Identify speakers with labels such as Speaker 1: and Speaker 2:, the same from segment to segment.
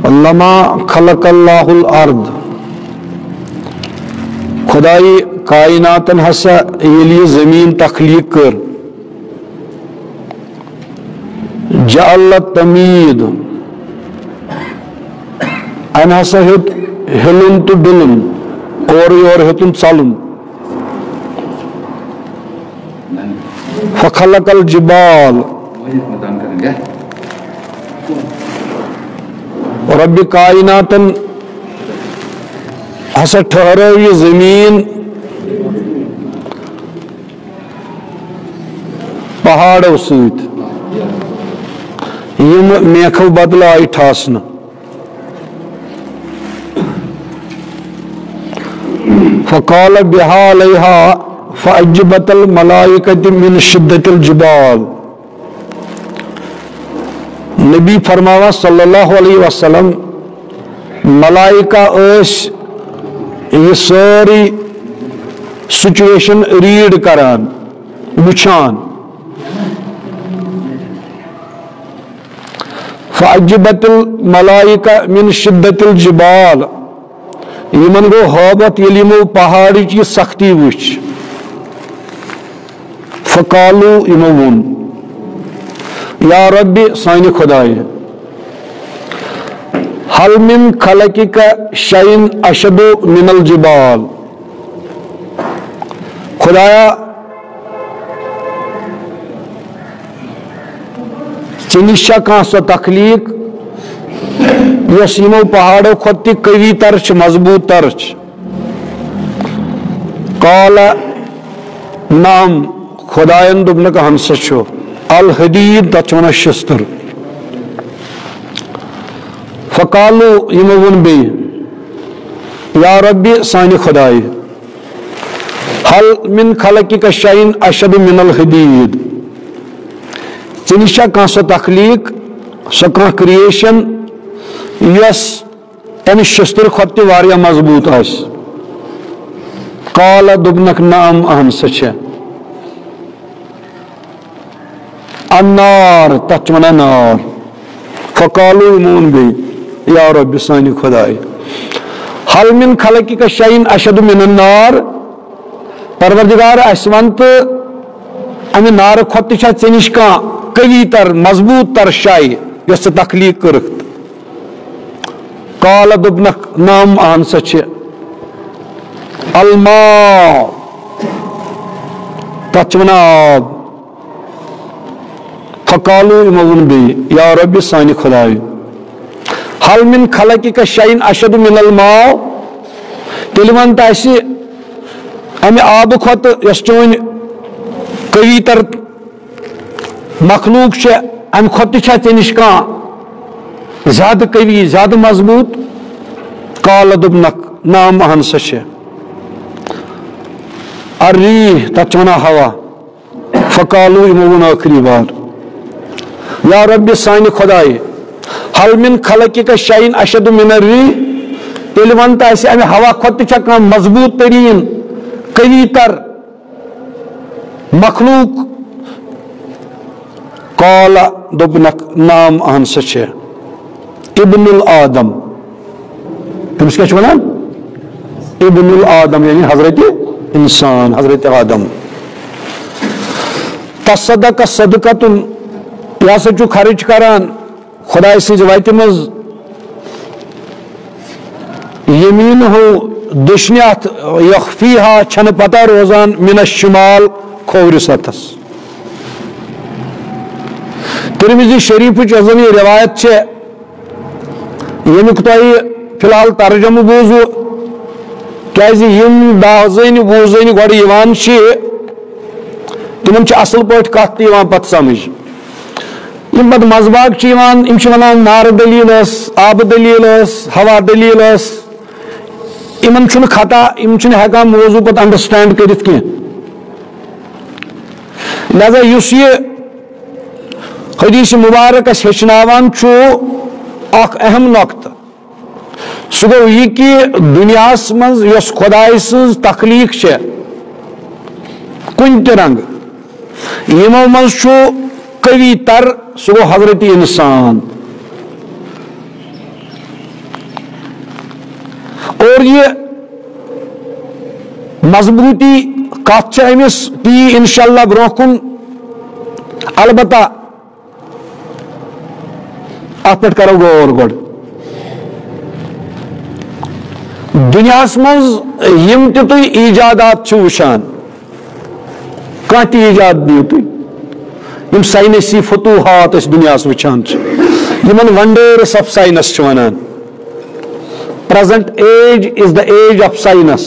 Speaker 1: لما خلق اللہ الارض خدای کائناتن ہسا یلی زمین تخلیق کر جعل تمید ان ہسا ہیت ہلن تو ڈلن اور یور ہیتن ژلن فخلق الجبال رب کائناتن ہسا ٹھہرو یہ زمین پہاڑوں ست یم میکھو بدل آئی ٹھاسن فقال بها علیہا فعجبت الملائکۃ من شدت الجبال نبی فرماوا صلی اللہ علیہ وسلم ملائکہ اس یہ ساری سچویشن ریڈ کران وچھان فعجبت الملائکہ من شدت الجبال یمن گو حوبت یلیمو پہاڑی کی سختی وچ فقالو یمون یا رب سانی خدای حل من خلقک شیء اشد من الجبال خدایا چنشا کان سو تخلیق یس یمو پہاڑو کھت قوی ترچ مضبوط ترچ قال نعم خدایان دوپنک ہنسا چھو الحدید تتھ ونان شستر فقالو یمو ون بی یا ربی سانی خدای حل من خلقک شیء اشد من الحدید چنشا کان سو تخلیق سو کان کریشن یس تمہ شستر کھت واریاہ مضبوط آس قال دوپنک نعم اہم سچ النار تتھ ونان نار فقالو یمون بی یا رب سانی خدای حل من خلقک شیء اشد من النار پروردگار اس ونت امہ نار کھت چھا ژے نش کانٛہہ قوی تر مضبوط تر شے یس ژے تخلیق کٔرٕکھ قال دوپنک نعم اہن سا چھ الماء تتھ چھ ونان آب فقالو یمو ون بی یا رب سانی خدای حل من خلقک شیء اشد من الماء تیل ونت اسی امہ آب کھت یس چون قوی تر مخلوق چھ امہ کھت چھا ژے نش کانٛہہ زیادہ قوی زیادہ مضبوط قال دوپنک نعم اہن سا چھ الریح تتھ چھ ونان ہوا فقالو یمو ون آخری بار یا رب سانی خدای حل من خلقک شیء اشد من الریح تیل ونت اسی امہ ہوا کھت چھا کانٛہہ مضبوط ترین قوی تر مخلوق قال دوپنک نعم اہن سا چھ ابن الآدم تمس کیا چھ ونان ابن الآدم یعنی حضرت انسان حضرت آدم تصدق صدقۃ یہ ہسا چھُ خرچ کران خدای سٕنٛزِ وتہِ منٛز یمیٖنہ دٔچھنہِ اتھ یخفیہا چھنہٕ پتہ روزان من الشمال کھوورِ سطحس ترمذی شریفٕچ یۄس زن یہ روایت چھِ ییٚمیُک تۄہہِ فی الحال ترجمہٕ بوٗزوٕ کیازِ یِم دہ زٔنۍ وُہ زٔنۍ گۄڈٕ یِوان چھِ تِمن چھِ اصل پٲٹھۍ کتھ تہِ یِوان پتہٕ سمجھ یم پتہٕ مذباگ چھِ یِوان یِم چھِ ونان نارٕ دلیٖل ٲس آبہٕ دلیٖل ٲس ہوا دلیٖل ٲس یِمن چھُنہٕ خطا یِم چھِنہٕ ہٮ۪کان موضوع پتہٕ انڈرسٹینڈ کٔرِتھ کینٛہہ لہذا یُس یہِ حدیث مبارک اس ہیچناوان چھُ اکھ اہم نقطہ سُہ گوٚو یہِ کہِ دُنیاہس منٛز یۄس خۄداے سٕنٛز تخلیٖق چھےٚ کُنہِ تہِ رنٛگہٕ یِمو منٛز چھُ قوی تر سُہ گوٚو حضرت انسان مضبوطی کت امس تی انشاءاللہ برو کن البتہ ات پہ کرو غور گوڑ دنیا مز یم تہ تھی ایجادات وچان کانٛہہ تہِ ایجاد دیو تھی یم سائنسی فتوحات اس دنیا وچان یمن ونڈرس آف سائنس ونان present age is the age of science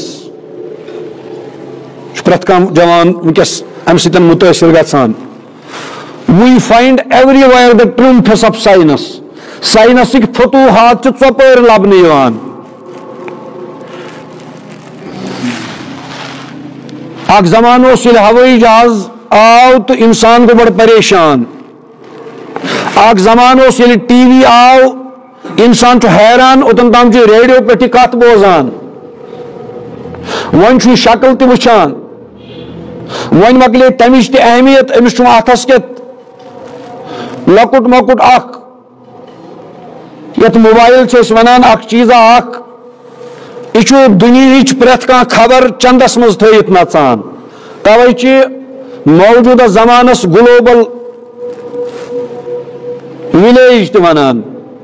Speaker 1: پرت کم جوان ونکس ام سۭتۍ متٲثر گژھان we find everywhere the triumphs of science سائنسک فتوحات ژۄپٲرۍ لبنہٕ یوان اک زمان اس ییٚلہِ ہوٲیی جہاز آو تو انسان گوٚو بڑٕ پریشان اک زمان اس ییٚلہِ ٹی وی آو انسان چھُ حیران اوٚتن تام چھُ ریڈیو پٮ۪ٹھ یہِ کتھ بوزان وۄنۍ چھُ یہِ شکل تہِ وٕچھان وۄنۍ مۄکلے تمِچ تہِ اہمیت أمِس چھُ اتھس کٮ۪تھ لۄکُٹ مۄکُٹ اکھ یتھ موبایل چھِ أسۍ ونان اکھ چیٖزا اکھ یہ چھُ دُنیہٕچ پرٛٮ۪تھ کانٛہہ خبر چندس منٛز تھٲیِتھ نژان توے چھِ موجوٗدہ زمانس گلوبل ولیج تہِ ونان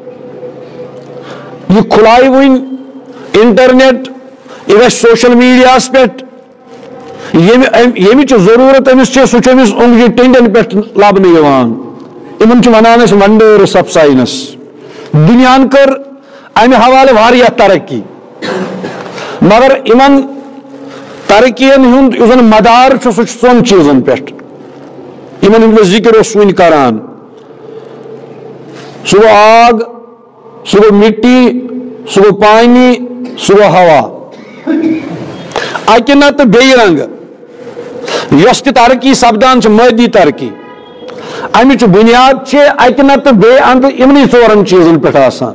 Speaker 1: یہ کھلائے ون انٹرنیٹ یہ گژھِ سوشل میڈیاہس پٮ۪ٹھ ییٚمِچ ضروٗرت أمِس چھِ سُہ چھُ أمِس اوٚنٛگجہِ ٹِنڈٮ۪ن پٮ۪ٹھ لبنہٕ یِوان یِمن چھِ ونان أسۍ ونڈٲرس آف ساینس دُنیاہن کٔر امہِ حوالہٕ واریاہ ترقی مگر یمن ترقین ہُنٛد یُس زن مدار چھُ سُہ چھُ ژۄن چیٖزن پٮ۪ٹھ یمن ہُنٛد ذکر اوس وُنہِ کران سُہ گوٚو آگ سُہ گوٚو مٹی سُہ گوٚو پانی سُہ گوٚو ہوا اکہِ نتہٕ بیٚیہِ رنگہٕ یۄس تہِ ترقی سپدان چھِ مٲدی ترقی امِچ بنیاد چھِ اکہِ نتہٕ بیٚیہِ اندٕ یِمنٕے ژورن چیٖزن پٮ۪ٹھ آسان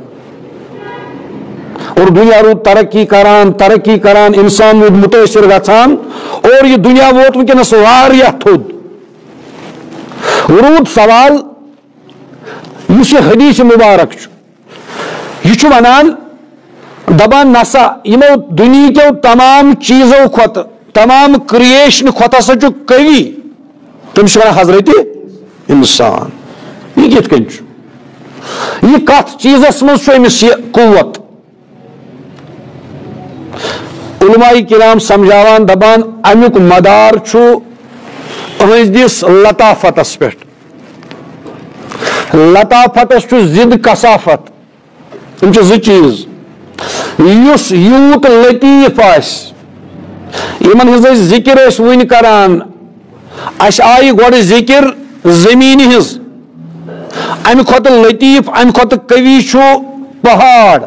Speaker 1: اور دنیا روٗد ترقی کران انسان روٗد متٲثر گژھان اور یہِ دنیا ووت ونکیٚنس واریاہ تھوٚد روٗد سوال یُس یہِ حدیث مبارک چھُ یہ چھُ ونان دپان نسا یمو دُنیہکیو تمام چیٖزو کھۄتہٕ تمام کریشن کھۄتہٕ ہسا چھُ قوی تٔمِس چھِ ونان حضرت انسان یہ کِتھ کٔنۍ چھُ یہ کتھ چیٖزس منٛز چھُ أمِس یہِ قوت علماء کرام سمجھاوان دپان امیُک مدار چھُ أہنٛدِس لطافتس پٮ۪ٹھ لطافتس چھُ ضد کثافت یِم چھِ زٕ چیٖز یُس یوٗت لطیف آسہِ یِمن ہٕنٛز أسۍ ذکر ٲسۍ وُنہِ کران اَسہِ آیہِ گۄڈٕ ذکر زٔمیٖنہِ ہٕنٛز امہِ کھۄتہٕ لطیف امہِ کھۄتہٕ قوی چھُ پہاڑ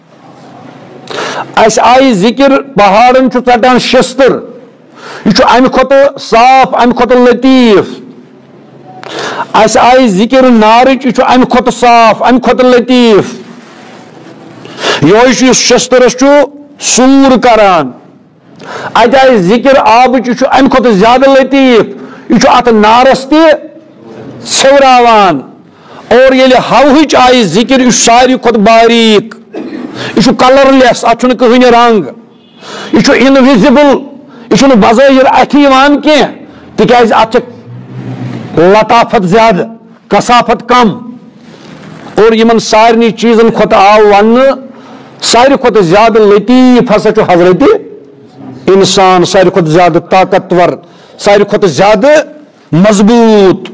Speaker 1: اَسہِ آیہِ ذکر پہاڑن چھُ ژٹان شستٕر یہِ چھُ امہِ کھۄتہٕ صاف امہِ کھۄتہٕ لطیف اَسہِ آیہِ ذکر نارٕچ یہِ چھُ امہِ کھۄتہٕ صاف امہِ کھۄتہٕ لطیف یہوے چھُ یُس شستٕرس چھُ سوٗر کران اتہِ آیہِ ذکر آبٕچ یہِ چھُ امہِ کھۄتہٕ زیادٕ لطیف یہِ چھُ اتھ نارس تہِ ژھیوراوان اور ییٚلہِ ہوہٕچ آیہِ ذکر یہِ چھُ ساروی کھۄتہٕ باریٖک یہ چھُ کلر لیس اتھ چھُنہٕ کٕہٕنۍ رنگ یہ چھُ انویزبل یہ چھُنہٕ بظٲہر اتھِ یِوان کینٛہہ تِکیازِ اتھ چھِ لطافت زیادٕ کثافت کم اور یمن سارنٕے چیٖزن کھۄتہٕ آو وننہٕ ساروی کھۄتہٕ زیادٕ لطیف ہسا چھُ حضرت انسان ساروی کھۄتہٕ زیادٕ طاقتور ساروی کھۄتہٕ زیادٕ مضبوٗط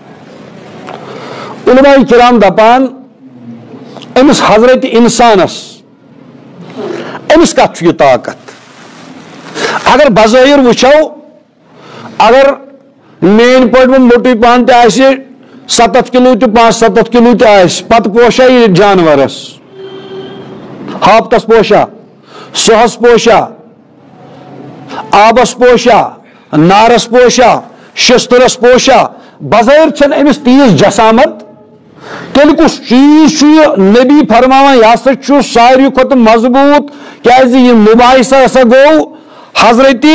Speaker 1: علماء کرام دپان أمس حضرت انسانس أمس کتھ چھُ یہِ طاقت اگر بظٲہر وٕچھو اگر مین پٲٹھۍ وۄنۍ موٚٹُے پہن تہِ آسہِ 7 کِلوٗ تہِ 5-7 کِلوٗ تہِ آسہِ پتہٕ پوشا یہِ جانورس ہاپتس پوشا سۄہس پوشا آبس پوشا نارس پوشا شستٕرس پوشا بظٲہر چھنہٕ أمِس تیٖژ جسامت تیٚلہِ کُس چیٖز چھُ یہِ نبی فرماوان یہِ ہسا چھُ ساروی کھۄتہٕ مضبوٗط کیازِ یہِ مُباحثہ ہسا گوٚو حضرت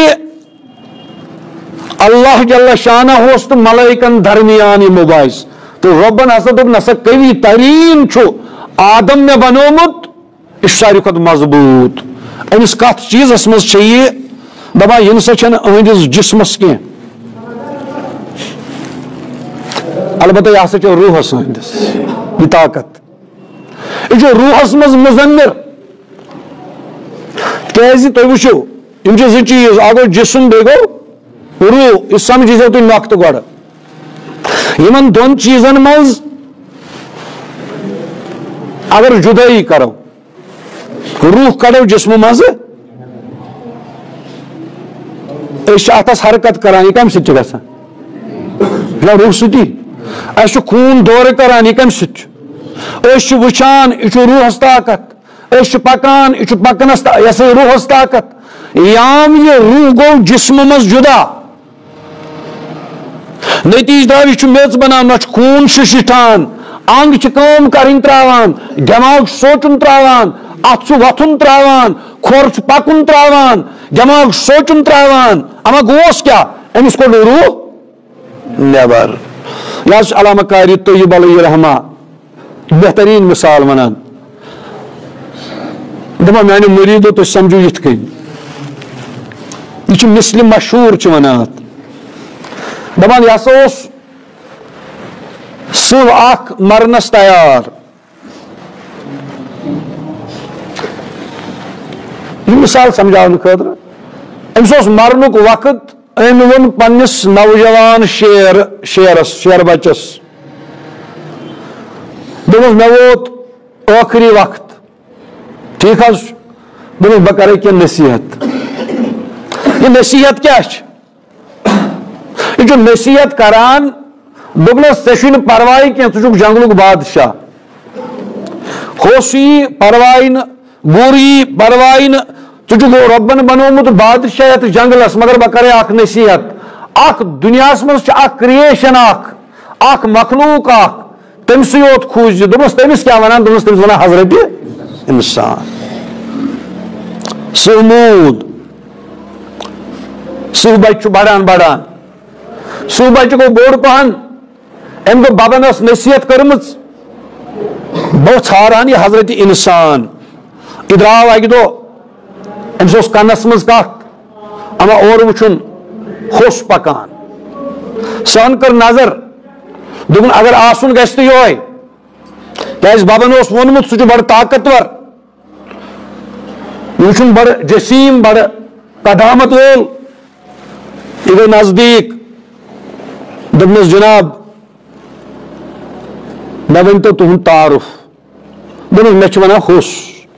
Speaker 1: اللہ جل شانہ اوس تہٕ ملائکن درمیان یہِ مُباحث تہٕ رۄبن ہسا دوٚپ نسا قوی تریٖن چھُ آدم مےٚ بنومُت یہِ چھُ ساروی کھۄتہٕ مضبوٗط أمِس کتھ چیٖزس منٛز چھِ یہِ دپان یہ نسا چھنہ اہندس جسمس کی البتہ یہ ہسا چھ روحس اہندس یہ طاقت یہ روحس مز مزمر کیازِ تُہۍ وٕچھِو یِم چھِ زٕ چیٖز اکھ گوٚو جسم بیٚیہِ گوٚو روح یہِ سمجھزیو تُہۍ نۄقطہٕ گۄڈٕ یِمن دۄن چیٖزن منٛز اگر جُدٲیی کرو روح کڑو جسمہٕ منٛزٕ أسۍ چھِ اتھس حرکت کران یہِ کمہِ سۭتۍ چھِ گژھان یہِ چھا روح سۭتی اَسہِ چھُ خوٗن دورٕ کران یہِ کمہِ سۭتۍ چھُ أسۍ چھِ وٕچھان یہِ چھُ روحس طاقت أسۍ چھِ پکان یہِ چھُ پکنس یہِ ہسا روحس طاقت یام یہِ روح گوٚو جسمہٕ منٛز جُدا نتیٖجہٕ درٛاو یہِ چھُ میٚژ بنان نہ چھُ خوٗن شِشِٹھان انگ چھِ کٲم کرٕنۍ تراوان دٮ۪ماغ چھُ سونٛچُن تراوان اتھ چھُ وۄتھُن تراوان کھۄر چھُ پکُن تراوان دٮ۪ماغ چھُ سونٛچُن تراوان اما گوٚوس کیاہ أمِس کوٚڑ روح نٮ۪بر یہِ حظ چھُ علامہ قاری طیب علیہ رحمہ بہتریٖن مثال ونان دپان میانیو مریٖدو تُہۍ سمجھو یِتھ کٔنۍ یہ چھُ مثلِ مشہوٗر چھِ ونان اتھ دپان یہِ ہسا اوس سٕہہ اکھ مرنس تیار یہ مثال سمجھاونہٕ خٲطرٕ أمِس اوس مرنُک وقت أمۍ ووٚن پننِس نوجوان شیر بچس دوٚپُس مےٚ ووت ٲخری وقت ٹھیٖک حظ چھُ دوٚپُس بہٕ کرے کینٛہہ نصیحت یہ نصیحت کیاہ چھِ یہ چھُ نصیحت کران دوٚپنس ژےٚ چھُے نہٕ پرواے کینٛہہ ژٕ چھُکھ جنگلُک بادشاہ ہوٚس یی پرواے نہٕ بُرٕ یی پرواے نہٕ ژٕ چھُکھ رۄبن بنومُت بادشاہ یتھ جنگلس مگر بہٕ کرے اکھ نصیحت اکھ دُنیاہس منٛز چھِ اکھ کریشن اکھ مخلوق اکھ تٔمسٕے یوت کھوٗجزِ دوٚپمس تٔمِس کیاہ ونان دوٚپمس تٔمِس ونان حضرتِ انسان سٕہہ موٗد سٕہہ بچہِ چھُ بڑان سٕہہ بچہِ گوٚو بوٚڑ پہن أمۍ دوٚپ ببن ٲس نصیحت کٔرمٕژ بہٕ ژھاران یہِ حضرتِ انسان یہِ درٛاو اکہِ دۄہ أمِس اوس کنس منٛز کتھ اما اورٕ وٕچھُن ہوٚس پکان سۄن کٔر نظر دوٚپُن اگر آسُن گژھِ تہٕ یِہوے کیازِ ببن اوس ووٚنمُت سُہ چھُ بڑٕ طاقتور یہِ چھُنہٕ بڑٕ جسیٖم بڑٕ قدامت وول یہِ گٔے نزدیٖک دوٚپنس جناب مےٚ ؤنۍتو تُہُنٛد تعارُف دوٚپنس مےٚ چھِ ونان ہوٚس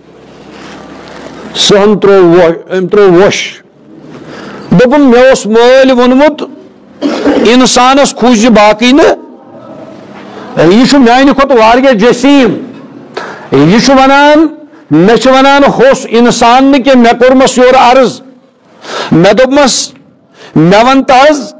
Speaker 1: سٕہن ترٛوو ووٚش دوٚپُن مےٚ اوس مٲلۍ ووٚنمُت انسانس کھوٗجزِ باقٕے نہٕ یہِ چھُ میانہِ کھۄتہٕ واریاہ جسیٖم یہِ چھُ ونان مےٚ چھِ ونان ہوٚس انسان نہٕ کینٛہہ مےٚ کوٚرمس یورٕ عرض مےٚ دوٚپمس مےٚ ون تہٕ حظ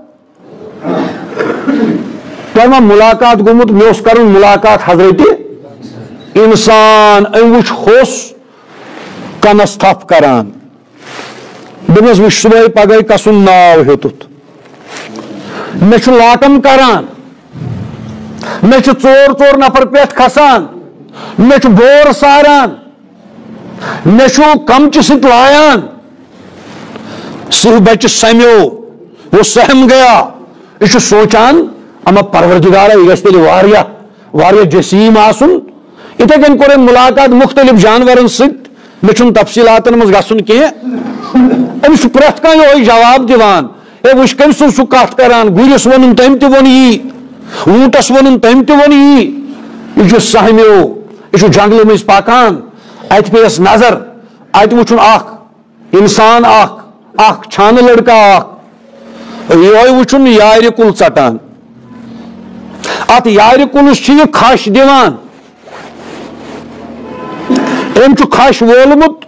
Speaker 1: تۄہہِ ما مُلاقات گوٚمُت مےٚ اوس کرُن مُلاقات حضرتِ انسان أمۍ وٕچھ ہوٚس کنس تھپھ کران دوٚپمس وٕچھ صبحٲے پگہٲے کسُن ناو ہیوٚتُتھ مےٚ چھُ لاٹم کران مےٚ چھُ ژور نفر پٮ۪ٹھ کھسان مےٚ چھُ بور ساران مےٚ چھُ کمچہِ سۭتۍ لایان سٕہہ بچہِ سمیو وہ سہم گیا یہ چھُ سونچان اما پروردگارا یہ گژھِ تیٚلہِ واریاہ جسیٖم آسُن یِتھے کٔنۍ کوٚر أمۍ مُلاقات مُختٔلِف جانورن سۭتۍ مےٚ چھُنہٕ تفصیٖلاتن منٛز گژھُن کینٛہہ أمِس چھُ پرٛٮ۪تھ کانٛہہ یِہوے جواب دِوان ہے وٕچھ کٔمۍ سُنٛد چھُ کتھ کران گُرِس ووٚنُن تٔمۍ تہِ ووٚن یی ووٗنٛٹس ووٚنُن تٔمۍ تہِ ووٚن یی یہِ چھُ سہمیو یہِ چھُ جنگلہٕ مٔنٛزۍ پکان اتہِ پیٚیس نظر اتہِ وٕچھُن اکھ انسان اکھ چھانہٕ لڑکہٕ اکھ یِہوے وٕچھُن یارِ کُل ژٹان اتھ یارِ کُلس چھُ یہِ کھش دِوان أمۍ چھُ کھش وولمُت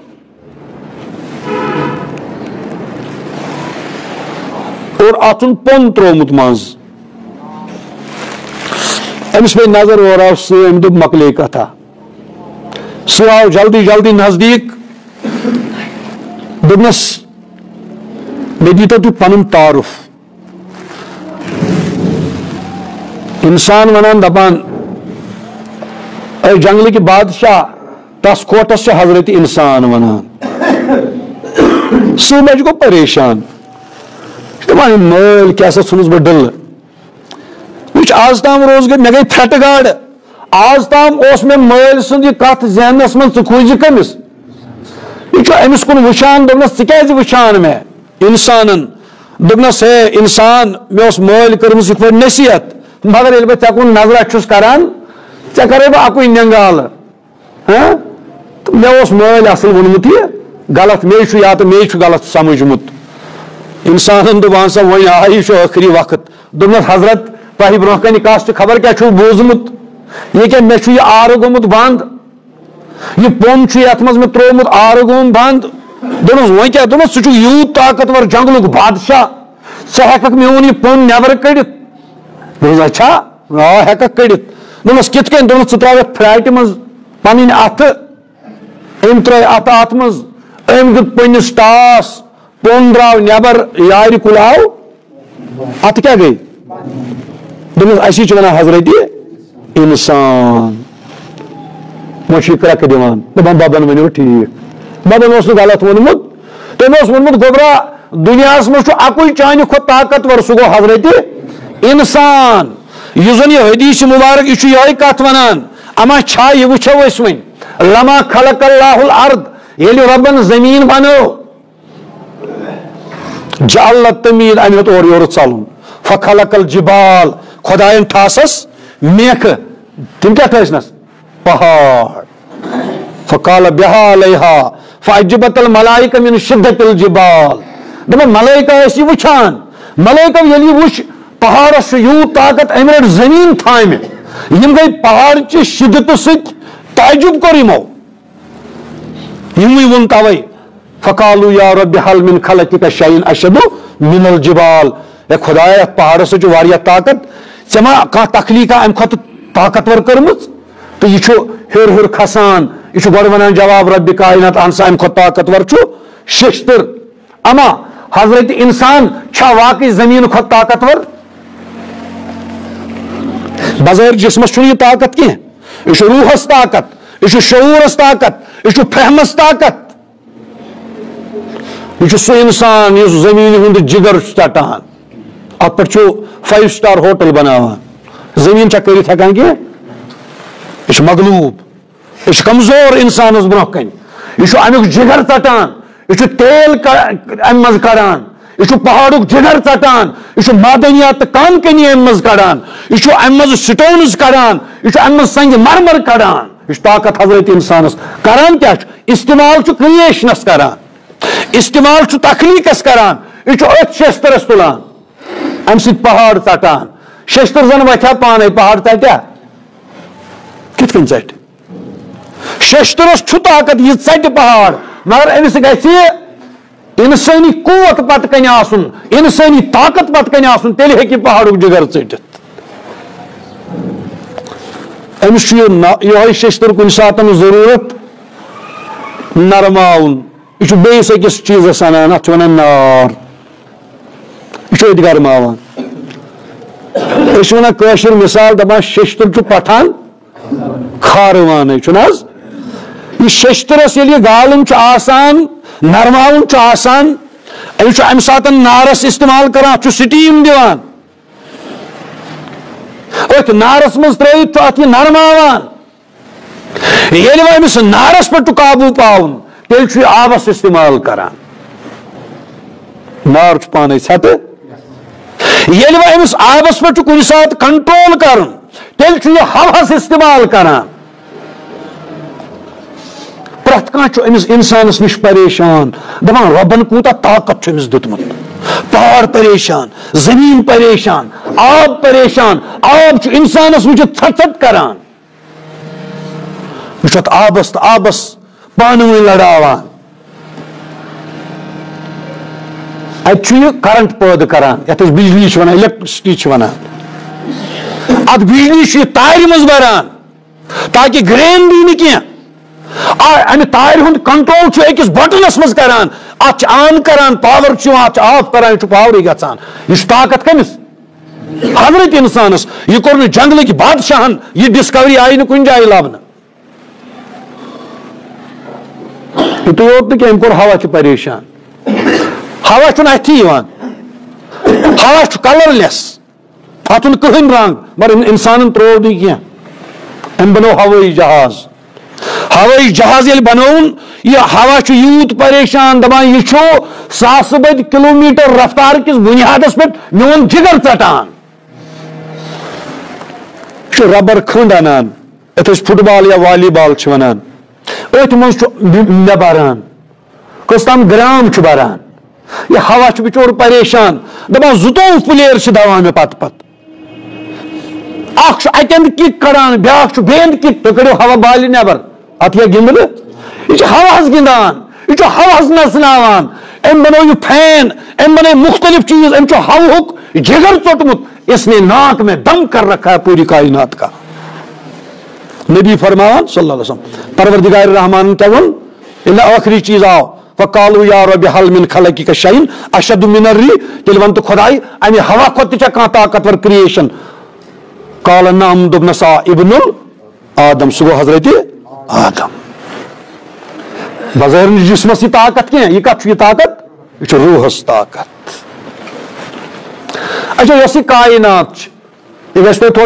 Speaker 1: اور اتھ چھُن پوٚن تروومُت منٛز أمِس پیٚیہِ نظر اورٕ آو سٕہہ أمۍ دوٚپ مۄکلے کتھا سٕہہ آو جلدی نزدیٖک دوٚپنس مےٚ دیٖتو تُہۍ پنُن تعارُف انسان ونان دپان اے جنگلٕکۍ بادشاہ تس کوٹس چھِ حضرتِ انسان ونان سہ بچ گو پریشان دپان مٲلۍ کیٛاہ سا ژھٕنُس بہٕ ڈٕلہٕ وٕچھ آز تام روز گٔے مےٚ گٔے پھرٛٹہٕ گاڈٕ آز تام اوس مےٚ مٲلۍ سُنٛد یہِ کتھ ذہنس منٛز ژٕ کھوٗژِ کٔمِس یہِ چھُ أمِس کُن وٕچھان دوٚپنس ژٕ کیٛازِ وٕچھان مےٚ اِنسانن دوٚپنس ہے اِنسان مےٚ اوس مٲلۍ کٔرمٕژ یِتھ پٲٹھۍ نصیحت مگر ییٚلہِ بہٕ ژےٚ کُن نظرا چھُس کران ژےٚ کرے بہٕ اکُے نِنگالہٕ تہٕ مےٚ اوس مٲلۍ اصل ووٚنمُت یہِ غلط مے چھُ یا تہٕ مے چھُ غلط سمجھمُت اِنسانن دوٚپان سا وۄنۍ آے یہِ چھُ ٲخری وقت دوٚپنس حضرت تۄہہِ برونٛہہ کنہِ کٲنٛسہِ چھُ خبر کیٛاہ چھُو بوٗزمُت یہِ کیٛاہ مےٚ چھُ یہِ آرٕ گوٚمُت بنٛد یہِ پوٚن چھُ یتھ منٛز مےٚ تروومُت آرٕ گوٚمُت بنٛد دوٚپنس وۄنۍ کیٛاہ دوٚپنس ژٕ چھُکھ یوٗت طاقتور جنگلُک بادشاہ ژٕ ہٮ۪ککھ میون یہِ پوٚن نٮ۪بر کٔڑِتھ دوٚپنس اچھا آ ہٮ۪ککھ کٔڑِتھ دوٚپنس کِتھ کٔنۍ دوٚپنس ژٕ ترٛاوکھ پھرٛاٹہِ منٛز پنٕنۍ اَتھٕ أمۍ ترٛٲے اَتھٕ اتھ منٛز أمۍ دیُت پننِس ٹاس پوٚن درٛاو نٮ۪بر یارِ کُل آو اتھٕ کیٛاہ گٔے دوٚپنس اسی چھِ ونان حضرت اِنسان وۄنۍ چھُ یہِ کرٛٮ۪کہٕ دِوان دپان ببن ؤنِو ٹھیٖک ببن اوس نہٕ غلط ووٚنمُت تٔمۍ اوس ووٚنمُت گوٚبرا دُنیاہس منٛز چھُ اکُے چانہِ کھۄتہٕ طاقتور سُہ گوٚو حضرت اِنسان یُس زن یہِ حدیث مُبارک یہِ چھُ یِہوے کتھ ونان اما چھا یہِ وٕچھو أسۍ وۄنۍ لما خلق اللہ الارض ییٚلہِ رۄبن زٔمیٖن بنٲو جعل تمیٖد امہِ ہیوٚت اورٕ یورٕ ژلُن فخلق الجبال خۄداین ٹھاسس میکھٕ تِم کیٛاہ ٹھٲسنس پہاڑ فقال بها علیہا فعجبت الملائکہ من شدت الجبال دپان ملائکہ ٲسۍ یہِ وٕچھان ملائکہ ییٚلہِ یہِ وٕچھ پہاڑس چھُ یوٗت طاقت أمۍ رٔٹ زٔمیٖن تھامہِ یِم گٔے پہاڑچہِ شِدتہٕ سۭتۍ تعجب کوٚر یِمو یِموٕے ووٚن توے فقالوا یا رب هل من خلقك شيء اشد من الجبال اے خدایا یتھ پہاڑس سۭتۍ چھُ واریاہ طاقت ژےٚ ما کانٛہہ تخلیٖقا امہِ کھۄتہٕ طاقتور کٔرمٕژ تہٕ یہِ چھُ ہیوٚر ہیوٚر کھسان یہِ چھُ گۄڈٕ ونان جواب ربِ کائنات اہن سا امہِ کھۄتہٕ طاقتور چھُ ششتٕر اما حضرت انسان چھا واقعی زٔمیٖنہٕ کھۄتہٕ طاقتور بظٲہر جسمس چھُنہٕ یہِ طاقت کینٛہہ یہِ چھُ روحس طاقت یہِ چھُ شعوٗرس طاقت یہِ چھُ فہمس طاقت یہِ چھُ سُہ انسان یُس زٔمیٖنہِ ہُنٛد جگر چھُ ژٹان اتھ پٮ۪ٹھ چھُ 5 سٹار ہوٹل بناوان زٔمیٖن چھا کٔرِتھ ہٮ۪کان کینٛہہ یہِ چھُ مغلوٗب یہِ چھُ کمزور انسانس برونٛہہ کنہِ یہِ چھُ امیُک جگر ژٹان یہِ چھُ تیل امہِ منٛز کڑان یہِ چھُ پہاڑُک جگر ژٹان یہِ چھُ معدنیات تہٕ کان کنی امہِ منٛز کڑان یہِ چھُ امہِ منٛز سٹونز کڑان یہِ چھُ امہِ منٛز سنگہِ مرمر کڑان یہِ چھُ طاقت حضرت انسانس کران کیاہ چھُ استعمال چھُ کریشنس کران استعمال چھُ تخلیٖقس کران یہِ چھُ أتھۍ شسترس تُلان امہِ سۭتۍ پہاڑ ژٹان شستر زن وتھیا پانے پہاڑ ژٹیا کِتھ کٔنۍ ژٹہِ شسترس چھُ طاقت یہِ ژٹہِ پہاڑ مگر أمِس گژھِ انسٲنی قوت پتہٕ کنہِ آسُن انسٲنی طاقت پتہٕ کنہِ آسُن تیٚلہِ ہیٚکہِ پہاڑُک جگر ژٔٹِتھ أمِس چھُ یِہوے شستر کُنہِ ساتہٕ ضروٗرت نرماوُن یہِ چھُ بیٚیِس أکِس چیٖزس انان اتھ چھِ ونان نار یہِ چھُ أتۍ گرماوان أسۍ چھِ ونان کٲشِر مِثال دپان شستر چھُ پٹھان کھاروانے چھُنہٕ حظ یہِ شسترس ییٚلہِ یہِ گالُن چھُ آسان نرماوُن چھُ آسان أمِس چھُ امہِ ساتہٕ نارس استعمال کران اتھ چھُ سٹیٖم دِوان أتھۍ نارس منٛز ترٲیِتھ چھُ اتھ یہِ نرماوان ییٚلہِ وۄنۍ أمِس نارس پٮ۪ٹھ چھُ قابوٗ پاوُن تیٚلہِ چھُ یہِ آبس استعمال کران نار چھُ پانے ژھٮ۪تہٕ ییٚلہِ وۄنۍ أمِس آبس پٮ۪ٹھ چھُ کُنہِ ساتہٕ کنٹرول کرُن تیٚلہِ چھُ یہِ ہوہس استعمال کران پرٛٮ۪تھ کانٛہہ چھُ أمِس انسانس نِش پریشان دپان رۄبن کوٗتاہ طاقت چھُ أمِس دیُتمُت پہاڑ پریشان زٔمیٖن پریشان آب پریشان آب چھُ انسانس وٕچھِتھ ژھٹ ژھٹ کران یہِ چھُ اتھ آبس تہٕ آبس پانہٕ ؤنۍ لڑاوان اتہِ چھُ یہِ کرنٹ پٲدٕ کران یتھ أسۍ بجلی چھِ ونان الیکٹرسٹی چھِ ونان اتھ بجلی چھُ یہِ تارِ منٛز بران تاکہِ گرین دی نہٕ کینٛہہ امہِ تارِ ہُنٛد کنٹرول چھُ أکِس بٹنس منٛز کران اتھ چھِ آن کران پاور چھُ یِوان اتھ چھُ آف کران یہِ چھُ پاورٕے گژھان یہِ چھُ طاقت کٔمِس حضرت انسانس یہِ کوٚر نہٕ جنگلٕکۍ بادشاہن یہِ ڈسکوری آیہِ نہٕ کُنہِ جایہِ لبنہٕ یِتُے یوت نہٕ کینٛہہ أمۍ کوٚر ہوا چھِ پریشان ہوا چھُنہٕ اَتھی یِوان ہوا چھُ کلر لیس اتھ چھُنہٕ کٕہٕنۍ رنگ مگر انسانن ترٛوو نہٕ کینٛہہ أمۍ بنوو ہوٲیی جہاز ہوٲیی جہاز ییٚلہِ بنووُن یہِ ہوا چھُ یوٗت پریشان دپان یہِ چھُ ساسہٕ بٔدۍ کلوٗمیٖٹر رفتار کِس بُنیادس پٮ۪ٹھ میون جگر ژٹان یہِ چھُ ربر کھٔنٛڈ انان یتھ أسۍ فٹ بال یا والی بال چھِ ونان أتھۍ منٛز چھُ مےٚ بران کٔژ تام گرام چھُ بران یہ ہوا چھُ بِچور پریشان دپان 22 پٕلیر چھِ دوان مےٚ پتہٕ پتہٕ اکھ چھُ اکہِ اندٕ کِک کڑان بیاکھ چھُ بیٚیہِ اندٕ کِک تُہۍ کٔڑِو ہوا بالہِ نٮ۪بر اتھ کیٛاہ گِنٛدنہٕ یہِ چھُ ہوہس گِنٛدان یہِ چھُ ہوہس نژناوان أمۍ بنوو یہِ فین أمۍ بنٲے مختلف چیٖز أمۍ چھُ ہوہُک جگر ژوٚٹمُت اس نے ناک میں دم کر رکھا ہے پوری کائنات کا نبی فرماوان صلی اللہ علیہ وسلم پروردگار رحمان کیا وون ییٚلہِ ٲخری چیٖز آو فقالوا یا رب هل من خلقك شيء اشد من الريح تیٚلہِ وَن تہٕ خۄداے امہِ ہوا کھۄتہٕ تہِ چھا کانٛہہ طاقتور کریشن قال نعم دوٚپنس آ ابن آدم سُہ گوٚو حضرت آدم بظٲہر نہٕ جسمس یہِ طاقت کینٛہہ یہِ کتھ چھُ یہِ طاقت یہِ چھُ روحس طاقت اچھا یۄس یہِ کائنات چھِ یہِ گژھِ تۄہہِ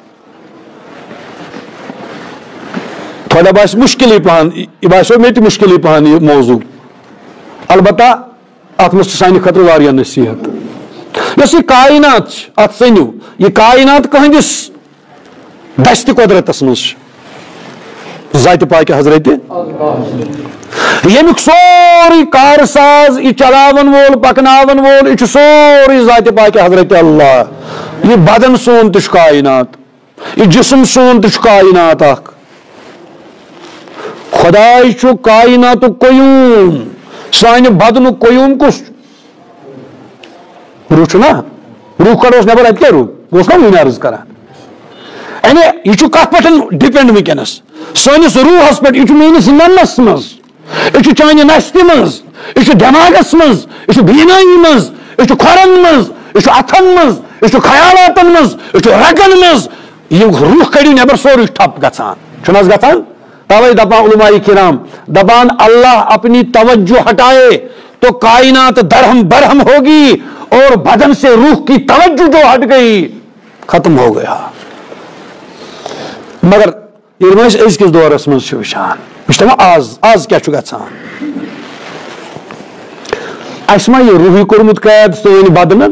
Speaker 1: تھوڑا باسہِ مُشکلٕے پہن یہِ باسیو مےٚ تہِ مُشکلٕے پہن یہِ موضوٗع البتہ اتھ منٛز چھِ سانہِ خٲطرٕ واریاہ نصیحت یۄس یہِ کائنات چھِ اتھ ژٔنِو یہِ کائنات کٕہٕنٛدِس دستہِ قۄدرتس منٛز چھِ ذاتِ پاکہِ حضرت ییٚمیُک سورُے کار ساز یہِ چلاون وول پکناون وول یہِ چھُ سورُے ذاتِ پاکہِ حضرت اللہ یہِ بدن سون تہِ چھُ کائنات یہِ جسم سون تہِ چھُ کائنات اکھ خۄداے چھُ کائناتُک قیوٗم سانہِ بدنُک قیوٗم کُس چھُ روح چھُ نا روح کڑوس نٮ۪بر اتہِ کیٛاہ روح بہٕ اوسُس نا وُنۍ عرض کران یعنی یہِ چھُ کتھ پٮ۪ٹھ ڈِپینڈ ؤنکیٚنس سٲنِس روحس پٮ۪ٹھ یہِ چھُ میٲنِس ننس منٛز یہِ چھُ چانہِ نستہِ منٛز یہِ چھُ دٮ۪ماغس منٛز یہِ چھُ بینٲیی منٛز یہِ چھُ کھۄرن منٛز یہِ چھُ اتھن منٛز یہِ چھُ خیالاتن منٛز یہِ چھُ رگن منٛز یہِ روح کڑِو نٮ۪بر سورُے ٹھپ گژھان چھُنہٕ حظ گژھان توے دپان علماء کرام دپان اللہ اپنی توجہ ہٹائے تو کائنات درہم برہم ہوگی اور بدن سے روح کی توجہ جو ہٹ گئی ختم ہو گیا مگر ییٚلہِ أسۍ أزکِس دورس منٛز چھِ وٕچھان وٕچھ تَمہ آز کیٛاہ چھُ گژھان اَسہِ ما یہِ روحٕے کوٚرمُت قید سٲنۍ بدنن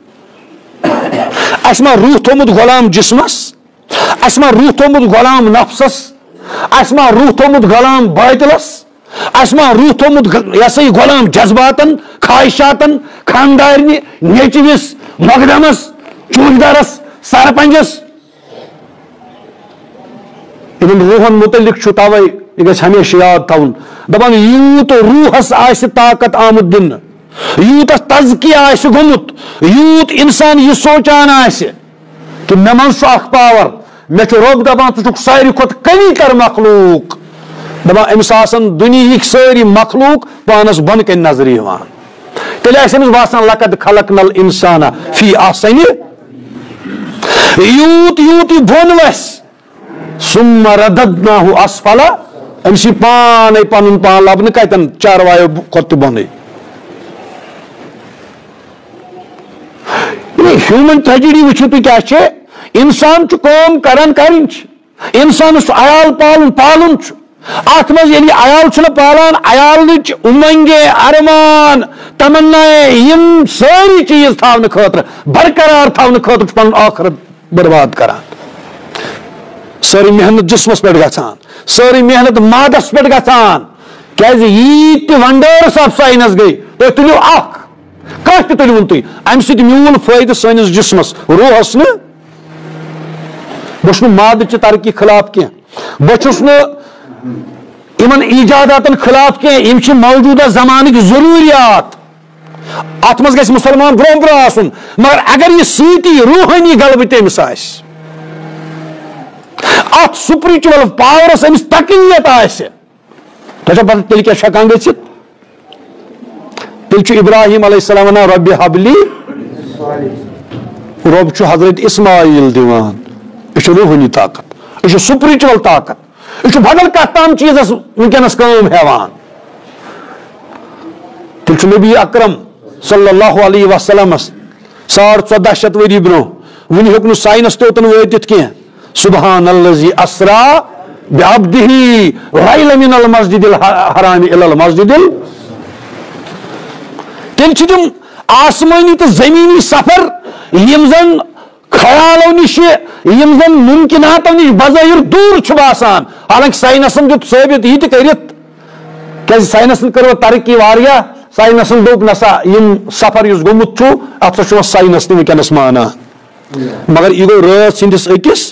Speaker 1: اَسہِ ما روح تھوٚمُت غلام جسمس اَسہِ ما روح تھوٚمُت غلام نفسس اَسہِ ما روح تھوٚمُت غلام باطلس اَسہِ ما روح تھوٚمُت یہِ ہسا یہِ غلام جذباتن خواہشاتن خاندارنہِ نیچوِس مۄقدمس چوٗکدرس سرپنجس یِمن روحن متعلق چھُ توے یہِ گژھِ ہمیشہِ یاد تھاوُن دپان یوٗت روحس آسہِ طاقت آمُت دِنہٕ یوٗتاہ تزکیہ آسہِ گوٚمُت یوٗت انسان یہِ سونچان آسہِ کہِ مےٚ منٛز چھُ اکھ پاور مےٚ چھُ رۄب دپان ژٕ چھُکھ ساروی کھۄتہٕ قوی تر مخلوق دپان أمِس آسن دُنیہٕکۍ سٲری مخلوق پانس بۄنہٕ کَنۍ نظرِ یِوان تیٚلہِ آسہِ أمِس باسان لقد خلقنا الانسان فی احسن یوٗت یوٗت یہِ بۄن وسہِ ثم رددناه اسفل أمِس یی پانے پنُن پان لبنہٕ کتٮ۪ن چاروایو کھۄتہٕ تہِ بۄنٕے ہیوٗمن ٹریجڈی وٕچھِو تُہۍ کیٛاہ چھِ انسان چھُ کٲم کران کرٕنۍ چھِ انسانس چھُ عیال پالُن چھُ اتھ منٛز ییٚلہِ یہِ عیال چھُنہٕ پالان عیالٕچ اُمنگے ارمان تمنائے یِم سٲری چیٖز تھاونہٕ خٲطرٕ برقرار تھاونہٕ خٲطرٕ چھُ پنُن ٲخرت برباد کران سٲری محنت جسمس پٮ۪ٹھ گژھان سٲری محنت مادس پٮ۪ٹھ گژھان کیازِ ییٖتہِ ونڈٲرٕس آف ساینس گٔے تُہۍ تُلِو اکھ کانٛہہ تہِ تُلۍوُن تُہۍ امہِ سۭتۍ میوٗل فٲیدٕ سٲنِس جسمس روحس نہٕ بہٕ چھُس نہٕ مادٕچہِ ترقی خلاف کینٛہہ بہٕ چھُس نہٕ یِمن ایجاداتن خلاف کینٛہہ یِم چھِ موجوٗدہ زمانٕکۍ ضروٗریات اتھ منٛز گژھِ مُسلمان برونٛہہ برونٛہہ آسُن مگر اگر یہِ سۭتی روحٲنی غلبہٕ تٔمِس آسہِ اتھ سپرچوَل پاورس أمِس تقویت آسہِ تۄہہِ چھا پتہ تیٚلہِ کیٛاہ چھُ ہٮ۪کان گٔژھِتھ تیٚلہِ چھُ ابراہیم علیہ السلام ونان رۄبِ حبلی رۄب چھُ حضرت اسماعیل دِوان یہِ چھُ روحٲنی طاقت یہِ چھُ سپرچوَل طاقت یہِ چھُ بدل کتھ تام چیٖزس ؤنکیٚنس کٲم ہٮ۪وان تیٚلہِ چھُ نبی اکرم صلی اللہ علیہ وسلم 1400 ؤری برو ون ہیوک سائنس توتن واتت کی سبحان الذی اسرا بعبدہ لیلا من المسجد الحرام الی المسجد تیل تم آسمانی تو زمینی سفر یم زن خیالو نش یم زن ممکناتو نش بظاہر دور چھ باسان حالانکہ سائنسن دیت ثابت یہ کرت کہ سائنسن کرو ترقی واریاہ سائنسن دوپ نسا یم سفر اس گومت چھو ات سا سائنس تہ ونکس مانا مگر یہ گو رات سندس اکس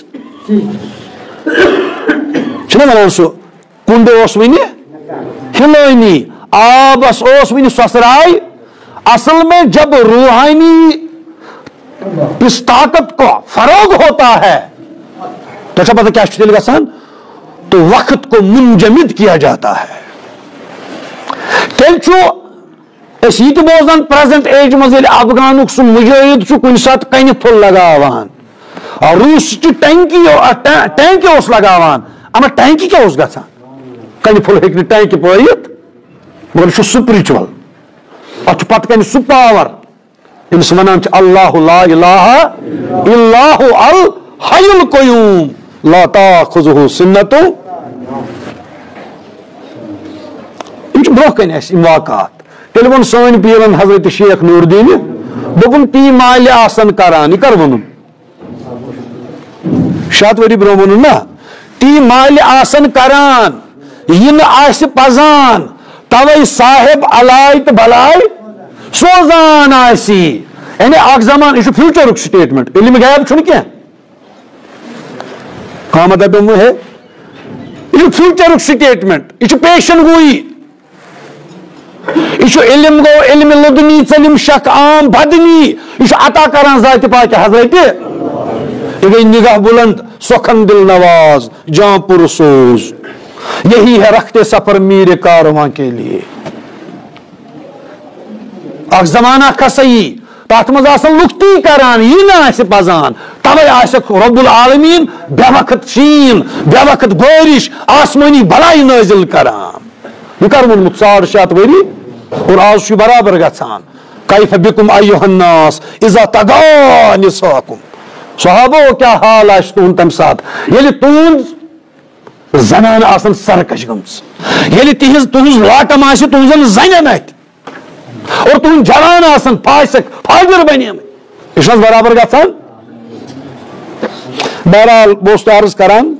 Speaker 1: چھنا ونان سو کنڈ اس ون ہلونی آبس اس ون سسرائی اصل میں جب روحانی اس طاقت کو فروغ ہوتا ہے تو اچھا پتہ کیا تیل گژھان تو وقت کو منجمد کیا جاتا ہے تیل چھو اس یہ بوزان پریزنٹ ایج مز افغانک سہ مجاہد کن سات کن پھل لگاوان روس ٹینکی اس لگاوان اما ٹینکی کیا اس گژھان کن پھل ہیکہ ٹینکی پٲیِتھ مگر یہ سپرچول اتھ پتہ کن سہ پاور یمس ونان اللہ لا الہ الا هو الحی القیوم لا تاخذہ سنۃ یہ برو کن اس واقعات تیل ون سن پیرن حضرت شیخ نور الدین دوپن تی مالہ آسن کران یہ کر ون 7 ؤری برو ون نا تی مالہ آسن کران یہ آس پزان توے صاحب علائے تو بلائے سوزان آسی یعنی اخ زمان یہ فیوچر سٹیٹمنٹ علم غیب چھن کیا کہاں مطلب ہے یہ فیوچر سٹیٹمنٹ یہ پیشن گوئی یہ علم گو علم لدنی ژلم شک عام بدنی یہ عطا کران ذات پاک حضرت یہ گئی نگاہ بلند سخن دل نواز جاں پرسوز یہی ہے رکھتے سفر میر کارواں کے لیے اخ زمانہ کھسائی تات مز آسن لکتی کران یہ نہ آسہ پزان توے آسک رب العالمین بے وقت شین بے وقت بارش آسمانی بلائی نازل کران یہ کر ونمت 6.5 ؤری اور آج برابر گژھان کیف بکم ایھا الناس اذا تغا نساکم صحابو کیا حال آس تہند تمہ سات ییٚلہِ تہنز زنان آسن سرکش گمژ ییٚلہِ تہنز لاٹم آسہِ تہنزن زنٮ۪ن اتھِ اور تہند جوان آسن فاسق فاجر بنیم یہ برابر گژھان بہرحال بہت عرض کران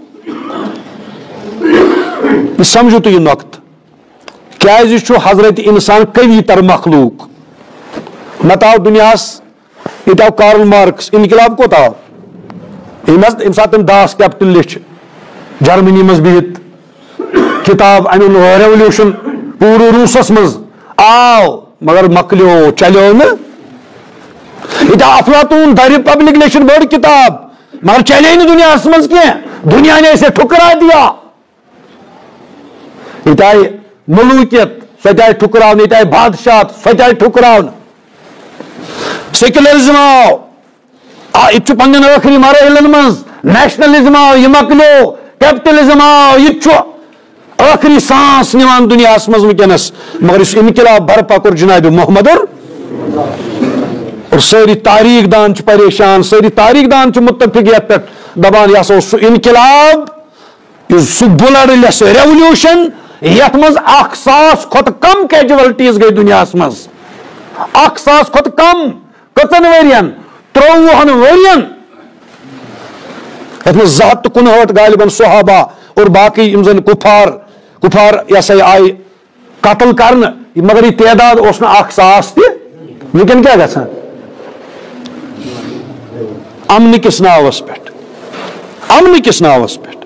Speaker 1: سمجھو تو یہ نقط کیازِ چھُ حضرت انسان قوی تر مخلوق نت آو دنیاس یہ آو کارل مارکس انقلاب کوت آو یم سات تم داس کیپٹل لچھ جرمنی مز بہت کتاب ان ریولیوشن پورے روسس مز آو مگر مکلیو چلیو نا یہ افلاطون دا ریپبلک لیکن بڑ کتاب مگر چلے نا دنیا مز کی دنیا نے اسے ٹھکرا دیا یہ آئی ملوکیت سو آئی ٹھکراؤن یہ آئی بادشاہت سو آئی ٹھکراؤن سیکولرزم آو یہ پن ٲخری مراحلن مز نیشنلزم آو یہ مکلیو کیپٹلزم آو یہ ٲخری سانس نوان دنیا مز ونکس مگر اس انقلاب برپا کور جناب محمد اور ساری تاریخ دان پریشان ساری تاریخ دان متفق یت پہ دپان یہ ہسا سہ انقلاب سہ بلڈ ریولیوشن یت مز 1,000 کھت کم کیجویلٹیز گئی دنیا مز 1,000 کھت کم کتن ورین 53 ورین یت مز 259 غالباً صحابہ اور باقی یم زن کفار یہ سا آئی قتل کرنے مگر یہ تعداد اس 1,000 تہ ونکن کیا گژھان امن کس ناوس پہ امن کس ناوس پہ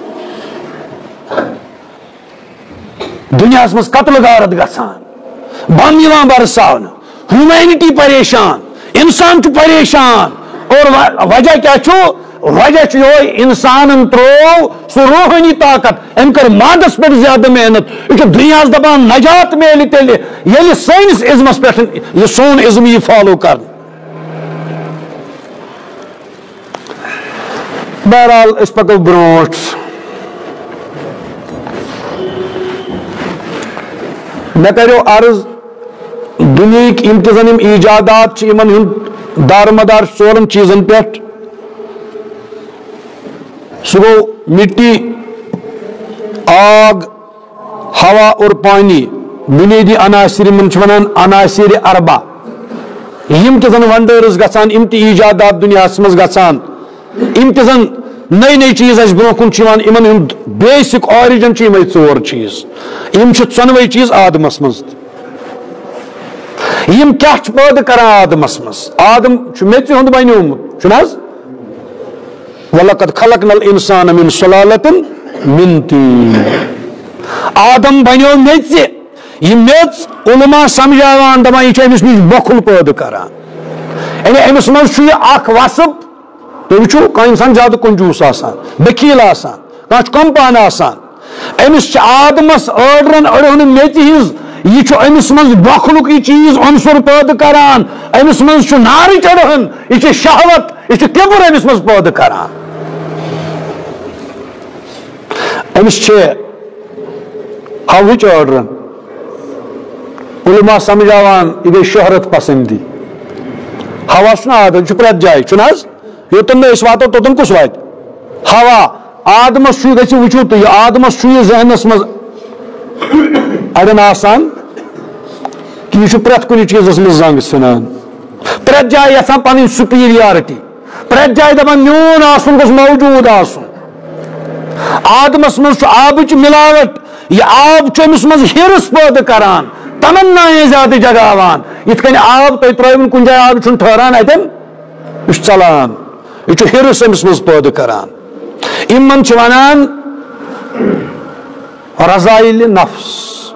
Speaker 1: دنیا مز قتل غارت گژھان بم یوان برسان ہیومینٹی پریشان انسان پریشان اور وجہ کیا چھو وجہ یہ انسان ترو سہ روحانی طاقت ام کر مادس پہ زیادہ محنت یہ دنیا دپان نجات مل تیل یل سنس ازمس پہ یہ سون ازم یہ فالو کر بہرحال اس پکو برونٹ میں کرو عرض دنیا امتزن ایجادات ان ہند دار مدار ژورن چیزن پہ سہ گو مٹی آگ ہوا اور پانی بنیادی عناصر من ونان عناصر اربع یم تہ زن ونڈرز گژھان یم تہ ایجادات دنیا مز گژھان یم تہ زن نئی نئی چیز اس برو کن ان ہند بیسک آرجن یمے ژور چیز یم ژونوے چیز آدمس مز یم کیا پٲدٕ کران آدمس مز آدم میژِ ہُنٛد بنیومُت چھُنہٕ حظ وَلَقَدْ خَلَقْنَا الْإِنسَانَ مِنْ سُلَالَةٍ مِنْ طِينٍ آدم بنیو میژِ یہ میژ علماء سمجھاوان دپان یہ امس نش بۄکھُل پٲدٕ کران یعنی امس مز یہ اکھ وصف تُہۍ وٕچھِو کانٛہہ انسان زیادٕ کنجوٗس آسان بخیل آسان کانٛہہ چھُ کمپان آسان امس چھِ آدمس أڑرن أڑہن میژِ ہِنٛز یہ چھُ امس مز بۄکھلُک یہ چیز عنصر پٲدٕ کران امس مز چھُ نارٕچ أڑہن یہ چھِ شہوت یہ چھُ کِبُر امس مز پٲدٕ کران امس چھِ ہوٕچ أڑرن علماء سمجھاوان یہ گئی شہرت پسندی ہوا چھُنہ آدم چھُ پرٛٮ۪تھ جایہِ چھُنہٕ حظ یوٚتن نہٕ أسۍ واتو توٚتن کُس واتہِ ہوا آدمس چھُ گژھِ وٕچھِو تُہۍ آدمس چھُ یہِ ذہنس منٛز اڑٮ۪ن آسان کہ یہ چھُ پرٛٮ۪تھ کُنہِ چیٖزس منٛز زنٛگ ژھٕنان پرٛٮ۪تھ جایہِ یژھان پنٕنۍ سُپیٖریارٹی پرٛٮ۪تھ جایہِ دپان میون آسُن گوٚژھ موجوٗد آسُن آدمس منٛز چھُ آبٕچ ملاوٹ یہ آب چھُ أمِس منٛز ہِرٕس پٲدٕ کران تمنائیں زیادٕ جگاوان یِتھ کٔنۍ آب تُہۍ ترٛٲوِن کُنہِ جایہِ آب چھُنہٕ ٹھہران اَتٮ۪ن یہ چھُ ژلان یہ چھُ ہِرٕس أمِس منٛز پٲدٕ کران یِمن چھِ ونان رضائل نفس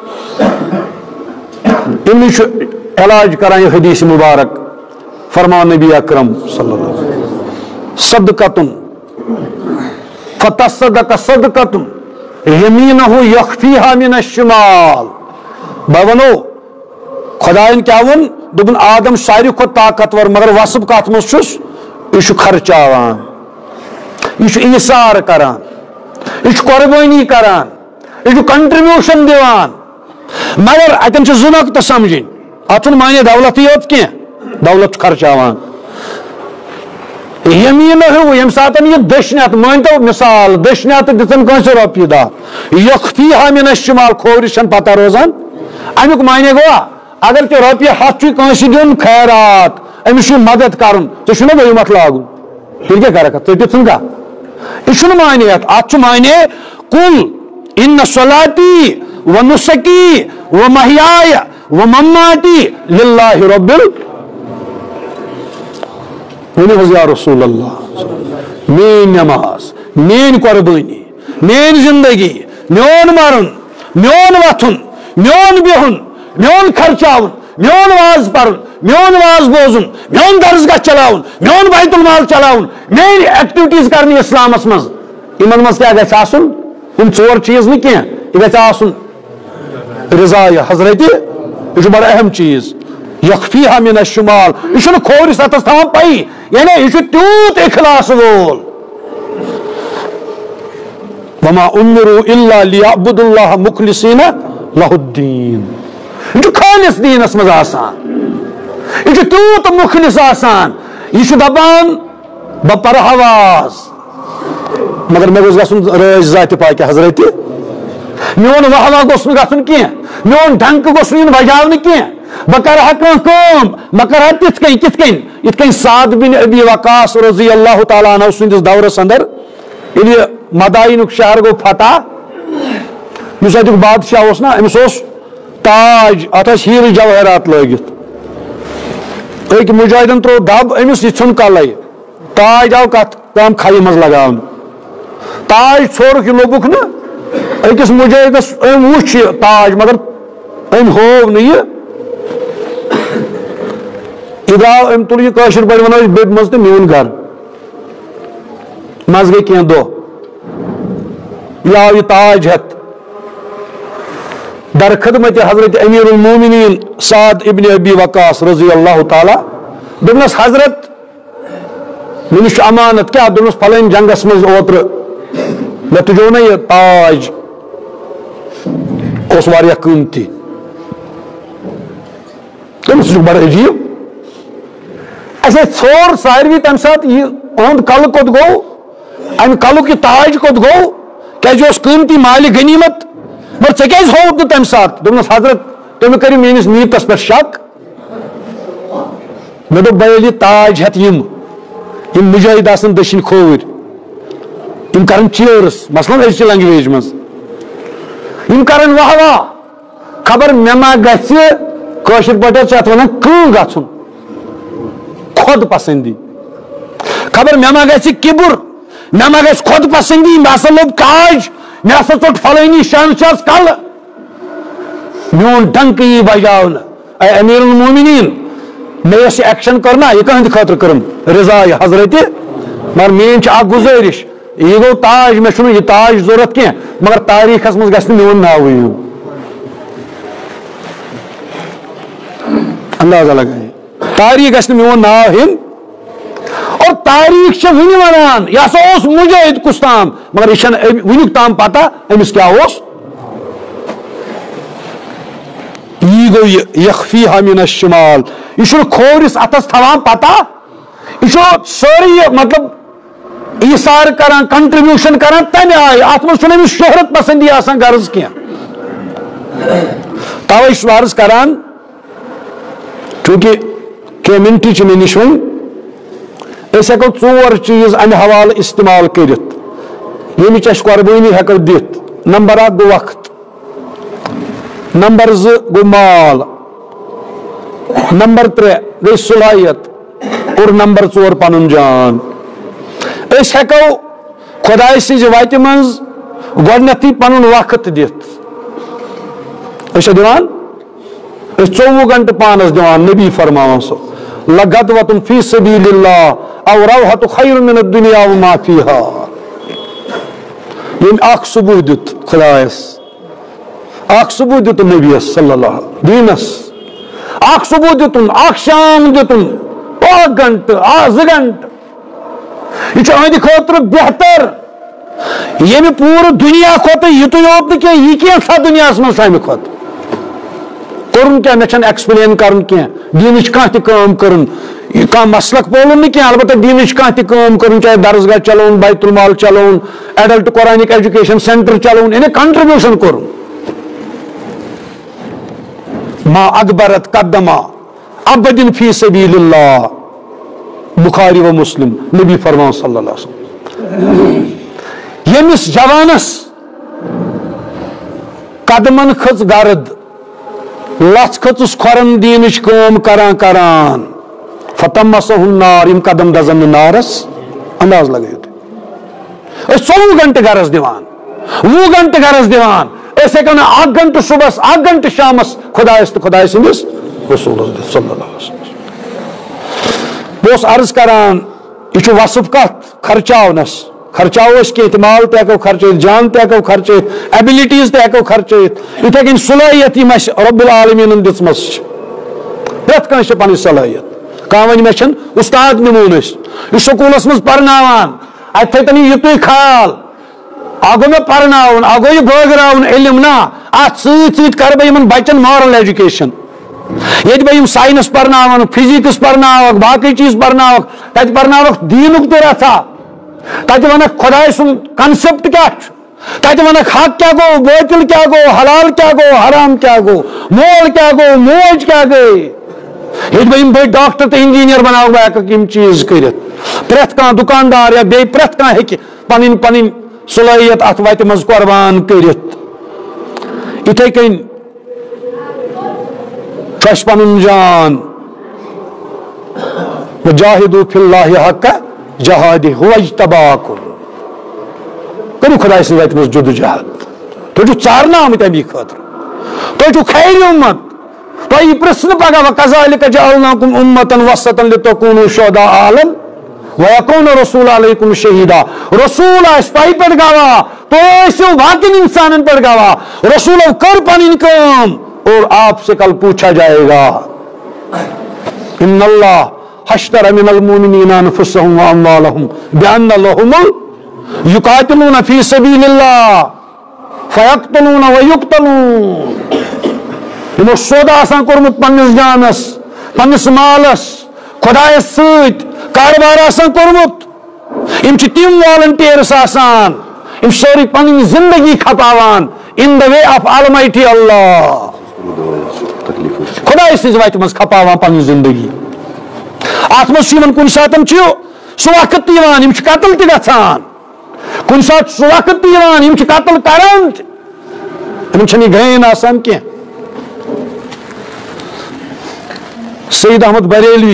Speaker 1: امی چھُ علاج کران یہ حدیث مبارک فرمان نبی اکرم صلی اللہ علیہ وسلم صدقتن فتصدق صدقتن یمینہ یخفیہا من الشمال بہ ونو خدائن کیا ون دوپن آدم ساروی کھۄتہٕ طاقتور مگر وصف کتھ منٛز چھُس یہ چھُ خرچاوان یہ چھُ ایثار کران یہ چھُ قربٲنی کران یہ چھُ کنٹربیوشن دِوان مگر اتن چھِ زٕ نۄقطہٕ سمجھِنۍ اتھ چھُنہٕ مانے دولتٕے یوت کینٛہہ دولت چھُ خرچاوان یمیٖنہٕ ہیوٗ ییٚمہِ ساتہٕ یہِ دٔچھنہِ اَتھٕ مٲنۍتو مثال دٔچھنہِ اَتھٕ دِژٕن کٲنٛسہِ رۄپیہِ دہ یخفیہا من الشمال کھوورِس چھنہٕ پتہ روزان امیُک معنی گوٚوا اگر ژےٚ رۄپیہِ ہتھ چھُے کٲنٛسہِ دیُن خیرات أمِس چھُ مدد کرُن ژےٚ چھُنہ دوٚیِم اَتھ لاگُن تیٚلہِ کیٛاہ کرکھ ژٔٹِتھ ژھٕن کانٛہہ یہِ چھُنہٕ معنی اتھ چھُ معنی کُل ان صلاتی و نسکی و محیایا و مماتی للہ رب یا رسول اللہ میری نماز میری قربانی میری زندگی میون مرن میون وتھن میون بہن میون خرچاون میون واز پرن میون واز بوزن میون درسگاہ چلاون میون بیت المال چلاون میری ایکٹیویٹیز کرنی اسلامس مز یمن مز کیا گژھِ آسُن ہم ژور چیز نہٕ کینٛہہ یہِ گژھِ آسُن رضا حضرت یہ بڑا اہم چیز یخفیہا من الشمال یہ چھُنہٕ کھوورِس اَتھس تھاوان پایی یعنی یہ چھُ تیوٗت اخلاص وول وما امروا الا لیعبدوا اللہ مخلصین لہ الدین یہ چھُ خٲلِص دیٖنس منٛز آسان یہ چھُ تیوٗت مخلص آسان یہ چھُ دپان بہٕ پرٕ حواز مگر مےٚ گوٚژھ گژھُن رٲضۍ ذاتِ پاکہِ حضرت میون واہ گوٚژھ نہٕ گژھُن کینٛہہ میون ڈنکہٕ گوٚژھ نہٕ یُن بجاونہٕ کینٛہہ بہٕ کرٕہا کانٛہہ کٲم بہٕ کرٕہا تِتھ کٔنۍ کِتھ کٔنۍ یِتھ کٔنۍ سعد بن ابی وقاص رضی اللہ تعالیٰ عنہ سٕنٛدِس دورس اندر ییٚلہِ مداینُک شہر گوٚو فتح یُس اتیُک بادشاہ اوس نا أمِس اوس تاج اتھ ٲسۍ ہیٖرٕ جوہرات لٲگِتھ أکۍ مُجاہدن ترٛوو دب أمِس یہِ ژھُن کلے تاج آو کتھ کام کھیہِ منٛز لگاونہٕ تاج ژھورُکھ یہِ لوٚبُکھ نہٕ أکِس مُجاہدس أمۍ وُچھ یہِ تاج مگر أمۍ ہوو نہٕ یہِ درٛاو أمۍ تُل یہِ کٲشِر پٲٹھۍ ونو أسۍ بیٚبہِ منٛز تہٕ نیوٗن گرٕ منٛزٕ گٔے کینٛہہ دۄہ یہِ آو یہِ تاج ہٮ۪تھ در خدمت حضرت امیر المومنین سعد ابن ابی وقاص رضی اللہ تعالیٰ دوٚپنس حضرت مےٚ نِش چھُ امانت کیٛاہ دوٚپنس فلٲنۍ جنگس منٛز اوترٕ مےٚ تُجو نا یہِ تاج اوس واریاہ قۭمتی تمس بڑا عجیب اچھا ژور ساروی تمہ سات یہ اہد کل کوت گو ام کلک یہ تاج کوت گو کیا قیمتی مال غنیمت مگر ژے کیازِ ہووُتھ نہٕ تمہ سات دوٚپنس حضرت تُہۍ مہٕ کٔرِو میٲنِس نیتس پٮ۪ٹھ شک مےٚ دوٚپ بہٕ ییٚلہِ یہِ تاج ہٮ۪تھ یِم مُجٲہِد آسن دٔچھِنۍ کھووٕرۍ یِم کرن چیٲرٕس مثلاً أزچہِ لنگویج منٛز یِم کرن واہ واہ خبر مےٚ ما گژھِ کٲشِر پٲٹھۍ چھِ اتھ ونان کٲم گژھُن خۄد پسنٛدی خبر مےٚ ما گژھِ کِبُر مےٚ ما گژھِ خۄد پسنٛدی مےٚ ہسا لوٚب تاج مےٚ ہسا ژوٚٹ فلٲنی شہنشاہس کلہٕ میون ڈنکہٕ یی بجاونہٕ اے امیر المومنین مےٚ یۄس یہِ ایکشن کٔر نا یہِ کٕہٕنٛدِ خٲطرٕ کٔرٕم رضا حضرتِ مگر میٲنۍ چھِ اکھ گُزٲرِش یہ گو تاج مےٚ چھُنہٕ یہِ تاج ضروٗرت کینٛہہ مگر تاریٖخس منٛز گژھِ نہٕ میون ناوٕے یُن اندازہ لگائے تاریخ گژھِ نہٕ میون ناو ہیٚنۍ اور تاریخ چھِ وُنہِ ونان یہِ ہسا اوس مُجٲہِد کُس تام مگر یہِ چھنہٕ وُنیُک تام پتہ أمِس کیٛاہ اوس یی گوٚو یہِ یخفیہا من الشمال یہِ چھُنہٕ کھوورِس اتھس تھاوان پتہ یہِ چھُ سٲرٕے یہِ مطلب ایثار کران کنٹربیوشن کران تمہِ آیہِ اتھ منٛز چھُنہٕ أمِس شہرت پسندی آسان غرض کینٛہہ توے چھُس عرض کران چونکہ کینٛہہ مِنٹی چھِ مےٚ نِش وۄنۍ أسۍ ہٮ۪کو ژور چیٖز امہِ حوالہٕ استعمال کٔرِتھ ییٚمِچ اَسہِ قۄربٲنی ہٮ۪کو دِتھ نمبر اکھ گوٚو وقت نمبر زٕ گوٚو مال نمبر ترٛےٚ گٔے صلٲحیت اور نمبر ژور پنُن جان أسۍ ہٮ۪کو خۄداے سٕنٛزِ وتہِ منٛز گۄڈنیتھٕے پنُن وقت دِتھ أسۍ چھا دِوان أسۍ 24 گنٹہٕ پانس دِوان نبی فرماوان سُہ لغدوۃ فی سبیل اللہ او روحۃ خیر من الدنیا وما فیہا ییٚمۍ اکھ صبح دیُت خۄدایس اکھ صبح دیُتُن نبیس صلی اللہ دیٖنس اکھ صبح دیُتُن اکھ شام دیُتُن 5 گنٹہٕ 2 گنٹہٕ یہ چھُ أہنٛدِ خٲطرٕ بہتر ییٚمہِ پوٗرٕ دُنیا کھۄتہٕ یِتُے یوت نہٕ کینٛہہ یہِ کینٛژھا دُنیاہس منٛز چھُ اَمہِ کھۄتہٕ کوٚرُن کیٛاہ مےٚ چھنہٕ ایکسپلین کرُن کینٛہہ دیٖنٕچ کانٛہہ تہِ کٲم کٔرٕن کانٛہہ مسلک پولُن نہٕ کینٛہہ البتہ دیٖنٕچ کانٛہہ تہِ کٲم کٔرٕن چاہے درسگاہ چلوُن بیت المال چلوُن ایڈلٹ قرآنِک ایجوکیشن سینٹر چلوُن یعنی کنٹربیوشن کوٚرُن ما اکبرت قدما عبدن فی سبیل اللہ بخاری و مسلم نبی فرمان صلی اللہ علیہ وسلم ییٚمِس جوانس قدمن کھٔژ گرد لژھ کھٔژٕس کھۄرن دیٖنٕچ کٲم کران فتمسہ النار یِم قدم دزن نہٕ نارس انداز لگٲیِو تُہۍ أسۍ 24 گنٹہٕ گرس دِوان 20 گنٹہٕ گرس دِوان أسۍ ہٮ۪کو نہٕ 1 گنٹہٕ صبحس 1 گنٹہٕ شامس خۄدایس تہٕ خۄداے سٕنٛدِس رسوٗلس دِتھ صلی اللہ علیہ وسلم بہٕ اوسُس عرض کران یہِ چھُ وصف کتھ خرچاونس خرچاو أسۍ کینٛہہ مال تہِ ہٮ۪کو خرچٲیِتھ جان تہِ ہٮ۪کو خرچٲیِتھ ایبلٹیٖز تہِ ہٮ۪کو خرچٲیِتھ یِتھٕے کٔنۍ صلٲحیت یِم اَسہِ رۄب العالمیٖنن دِژمٕژ چھِ پرٛٮ۪تھ کٲنٛسہِ چھِ پنٕنۍ صلٲحیت کانٛہہ وَنہِ مےٚ چھِنہٕ اُستاد نِمون أسۍ یہِ سکوٗلس منٛز پرناوان اتہِ تھٲیتن یہِ یِتُے خیال اکھ گوٚو مےٚ پرناوُن اکھ گوٚو یہِ بٲگراوُن علم نا اتھ سۭتۍ سۭتۍ کرٕ بہٕ یِمن بچن مارل ایجوکیشن ییٚتہِ بہٕ یِم ساینس پرناوان فزیکس پرناوکھ باقٕے چیٖز پرناوکھ تتہِ پرناوکھ دیٖنُک تہِ رژھا تتہِ ونکھ خۄداے سُنٛد کنسپٹ کیاہ چھُ تتہِ ونکھ حق کیاہ گوٚو باطل کیاہ گوٚو حلال کیاہ گوٚو حرام کیاہ گوٚو مول کیاہ گوٚو موج کیاہ گٔے ییٚتہِ بہٕ یِم بٔڑۍ ڈاکٹر تہٕ انجیٖنیر بناوکھ بہٕ ہٮ۪ککھ یِم چیٖز کٔرِتھ پرٛٮ۪تھ کانٛہہ دُکاندار یا بیٚیہِ پرٛٮ۪تھ کانٛہہ ہیٚکہِ پنٕنۍ پنٕنۍ صلٲحیت اتھ وتہِ منٛز قۄربان کٔرِتھ یِتھٕے کٔنۍ چھُ اَسہِ پنُن جان وجاہدوا فی اللہ حق جہادہ هو اجتباکم کٔرِو خۄداے سٕنٛزِ وتہِ منٛز جدوجہد تُہۍ چھِو ژارنہٕ آمٕتۍ امی خٲطرٕ تُہۍ چھِو خیرِ اُمت تۄہہِ یی پرژھنہٕ پگاہ وکذالک جعلناکم امة وسطا لتکونوا شہداء علی ویکون رسول علیکم شہیدا رسول آسہِ تۄہہِ پٮ۪ٹھ گواہ تُہۍ ٲسِو باقین انسانن پٮ۪ٹھ گواہ رسولو کٔر پنٕنۍ کٲم اور آپ سے کل پوچھا جائے گا ان اللہ حشر من المؤمنین انفسهم واموالهم بان لهم یقاتلون فی سبیل اللہ فیقتلون ویقتلون یمو سودا آسان کورمُت پننس جانس پنس مالس خدایس ست کاروبار آسان کورمت یم چھ تم والنٹیئرس آسان یم سوری پنن زندگی کھپاوان ان دا وے آف آلمائٹی اللہ خدای سز وتہ مز کھپاوان پنن زندگی ات مز یمن کن ساتن چھ سہ وقت تیوان یم چھ قتل تہ گژھان کن سات سہ وقت تیوان یم چھ قتل کران یم چھنہ گین آسان کی سید احمد بریلوی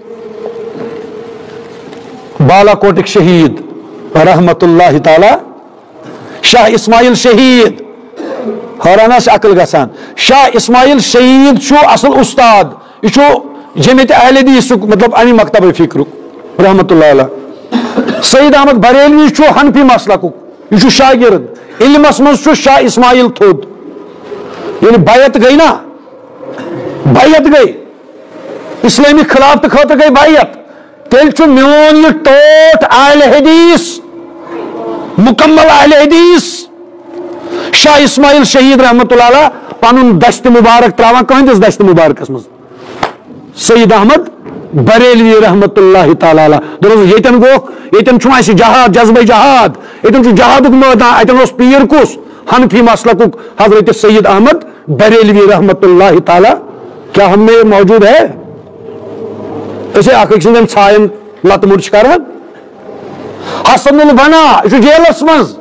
Speaker 1: بالا کوٹک شہید رحمت اللہ تعالی شاہ اسماعیل شہید حیرانہ سے عقل گژھان شاہ اسماعیل شہید چھو اصل استاد یہ چھو جمعیت اہل حدیث مطلب امی مکتب فکر رحمت اللہ علیہ سید احمد بریلوی چھو حنفی مسلک یہ چھو شاگرد علمس مز چھو شاہ اسماعیل تھود یعنی بیعت گئی نا بیعت گئی اسلامی خلافت خاطر گئی بیعت تیل چھو میون یہ ٹوٹ اہل حدیث مکمل اہل حدیث شاہ اسماعیل شہید رحمت اللہ علیہ پنن دشت مبارک تراوان کہندس دشت مبارکس مز سید احمد بریلوی رحمت اللہ تعالی علیہ یتن گوک یتن چھو اسی جہاد جذبہ جہاد یتن چھو جہادک میدان اتن اس پیر کس حنفی مسلک حضرت سید احمد بریلوی رحمت اللہ تعالی کیا ہم میں موجود ہے اسے اخ سندن چھائن لت مرچ کران حسن البنا یہ جیلس مز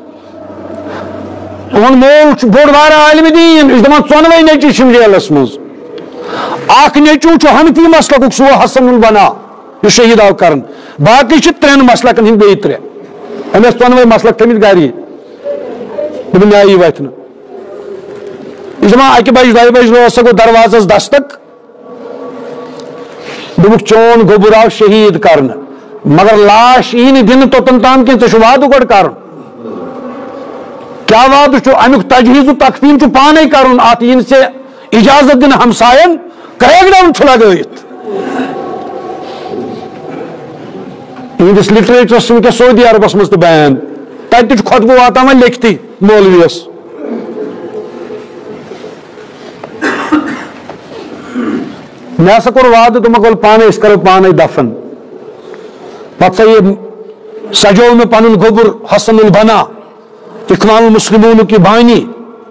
Speaker 1: اون مول بوڑ بار عالم دین اس دمان ژونوے نیچی چھ جیلس مز اخ نیچو چھ حنفی مسلک سو حسن البنا یہ شہید آو کرن باقی چھ ترین مسلکن ہند بیٚیہِ ترے امس ژونوے مسلک تھمت گری دپن نیایی وتھ نہ یہ دپان اکہ بج دۄیہِ بج سا گو دروازس دستک دوٚپُکھ چون گوٚبُر آو شہید کرن مگر لاش ای نہٕ دن توتن تام کی ژےٚ چھُ وعدٕ گۄڈٕ کرُن کیا وعدٕ چھُ امیُک تجہیز و تکفین چھُ پانے کرُن اتھ یی نہٕ ژےٚ اجازت دن ہمساین کریک ڈاؤن چھُ لگٲیِتھ یہندس لٹریچرس ونکس سعودی عربس مز تہ بین تتہ چھ خطبہ واتان وۄنۍ لیکھتی مولویس مےٚ ہسا کوٚر وعدٕ دوٚپمکھ ول پانے أسۍ کرو پانے دفن پتہٕ سا یہ سجو مےٚ پنُن گوٚبُر حسن البنا اخوان المسلمونُک یہِ بانی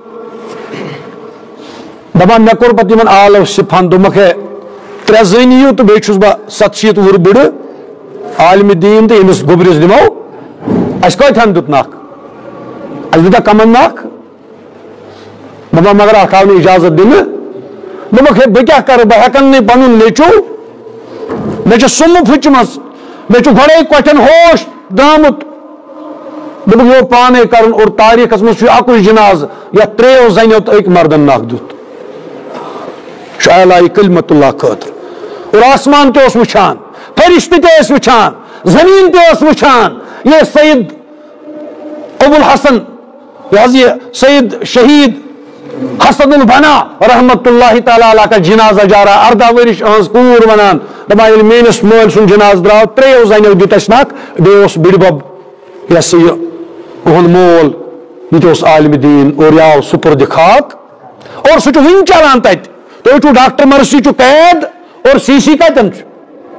Speaker 1: دپان مےٚ کوٚر پتہٕ یِمن آلو سِفان دوٚپمکھ ہے ترٛےٚ زٔنۍ یِیِو تہٕ بیٚیہِ چھُس بہٕ 67 وُہُر بٕڑٕ عالم دین تو امس گوبرس دمو اس کتن دیت نکھ اس دیتا کمن نکھ دپان مگر اتھ آو نہٕ اجازت دنہٕ دوٚپمکھ ہے بہٕ کیاہ کرٕ بہٕ ہیٚکن نہٕ پنُن نیٚچو مےٚ چھِ سُمہٕ پھٕچمٕژ مےٚ چھُ گۄڈے کۄٹھٮ۪ن ہوش درٛامُت دوٚپُکھ یہِ اوس پانے کرُن اور تاریخس منٛز چھُ اکُے جنازٕ یتھ 3 زنیو تہٕ أکۍ مردن نکھ دیُت چھُ اعلی کلمت اللہ خٲطرٕ اور آسمان تہِ اوس وٕچھان فرشتہ تہ ٲسۍ وٕچھان زمین تہ ٲس وٕچھان یہ سید ابو الحسن یہ سید شہید حسن البنا رحمت اللہ تعالی علیہ کا جنازہ جا رہا 18 ورش اہز کور ونان دپان ییٚلہِ میٲنِس مٲلۍ سُنٛد جنازٕ درٛاو 3 زنیو دیُت اَسہِ نکھ بیٚیہِ اوس بٕڈِبب یہ سا یہ اہُنٛد مول یہِ تہِ اوس عالم دین اور یہ آو سپرد خاک اور سُہ چھُ وٕنہِ چلان تتہِ تُہۍ چھُو ڈاکٹر مرسی چھُ قید اور سی سی کتن چھُ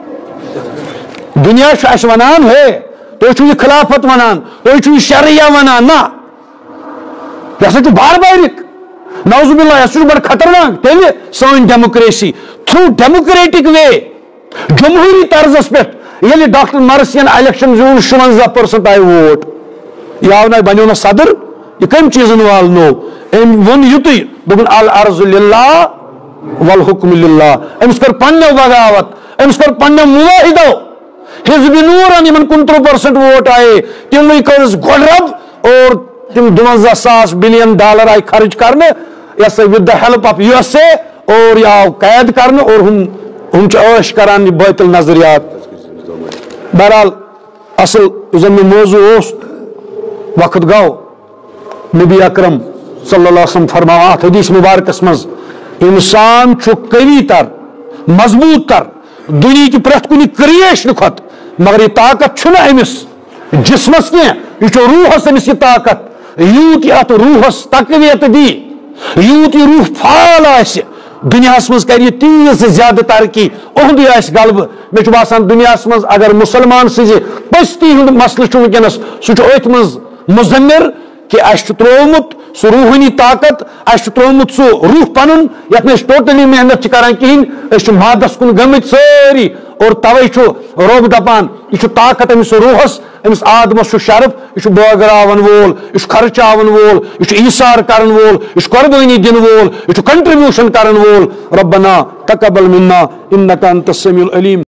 Speaker 1: دنیا اس ونان ہے تُہۍ چھُو یہ خلافت ونان تُہۍ چھُو یہ شریعہ ونان نا یہ ہسا چھُ باربارک نعوذ باللہ یہ چھُ بڑٕ خطرناک تیٚلہِ سٲنۍ ڈیموکریسی تھروٗ ڈیموکریٹک وے جمہوری طرزس پٮ۪ٹھ ییٚلہِ ڈاکٹر مرسین الیکشن زیوٗن 57% آیہِ ووٹ یہ آو نا بنیو نا صدر یہ کم چیزن والنو أمۍ ووٚن یُتُے دوٚپُن العرض للہ والحکم للہ أمِس کٔر پننیو بغاوت أمِس کٔر پننیو مُوٲحِدو حزب نورن یمن 29% ووٹ آئے تموٕے کٔرٕس گۄڈرب اور تم 52,000 بلین ڈالر آئی خرچ کرنے یہ سا with the help of U S A اور یہ آو قید کرنے اور ہم عٲش کران یہ باطل نظریات بہرحال اصل زن میں موضوع اوس وقت گو نبی اکرم صلی اللہ علیہ وسلم فرماوان اتھ حدیث مبارکس مز انسان چھُ قوی تر مضبوط تر دنیا کی پرت کنی کریشن کھت مگر یہ طاقت چھنا امس جسمس کی یہ روحس امس یہ طاقت یوت ات روحس تقویت دی یوت یہ روح فعال آسہِ دنیا مز کر تیز زیادہ ترقی اہد غلبہ مے باسان دنیا مز اگر مسلمان سز پستی ہند مسلہ ونکس سہ مز مضمر کہ اس ترومت سہ روحانی طاقت اس ترومت سہ روح پن یت ٹوٹلی محنت کران کہین اس مادس کن گمت ساری اور توے رب دپان یہ طاقت امس روحس امس آدمس شرف یہ بٲگراون وول یہ خرچاون وول یہ ایثار کرن وول یہ قربانی دن وول یہ کنٹریبیوشن کرن وول ربنا تقبل منا انك انت السميع العليم